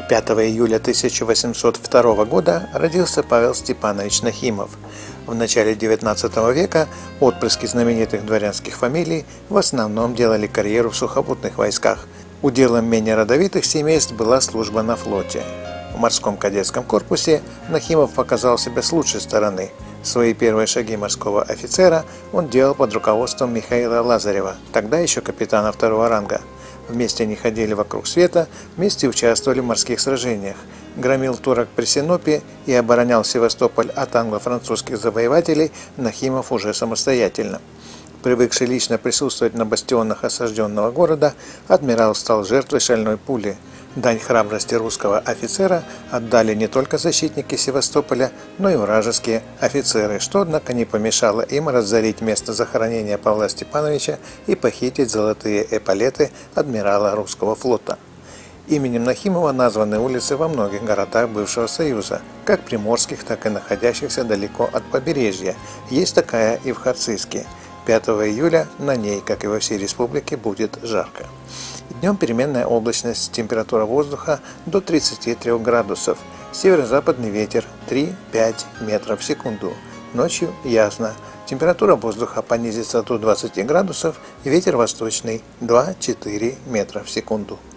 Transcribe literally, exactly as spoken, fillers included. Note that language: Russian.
пятого июля тысяча восемьсот второго года родился Павел Степанович Нахимов. В начале девятнадцатого века отпрыски знаменитых дворянских фамилий в основном делали карьеру в сухопутных войсках. Уделом менее родовитых семейств была служба на флоте. В морском кадетском корпусе Нахимов показал себя с лучшей стороны. Свои первые шаги морского офицера он делал под руководством Михаила Лазарева, тогда еще капитана второго ранга. Вместе они ходили вокруг света, вместе участвовали в морских сражениях. Громил турок при Синопе и оборонял Севастополь от англо-французских завоевателей Нахимов уже самостоятельно. Привыкший лично присутствовать на бастионах осажденного города, адмирал стал жертвой шальной пули. Дань храбрости русского офицера отдали не только защитники Севастополя, но и вражеские офицеры, что, однако, не помешало им разорить место захоронения Павла Степановича и похитить золотые эполеты адмирала русского флота. Именем Нахимова названы улицы во многих городах бывшего Союза, как приморских, так и находящихся далеко от побережья. Есть такая и в Харциске. пятого июля на ней, как и во всей республике, будет жарко. Днем переменная облачность, температура воздуха до тридцати трёх градусов, северо-западный ветер три-пять метров в секунду. Ночью ясно, температура воздуха понизится до двадцати градусов, ветер восточный два-четыре метра в секунду.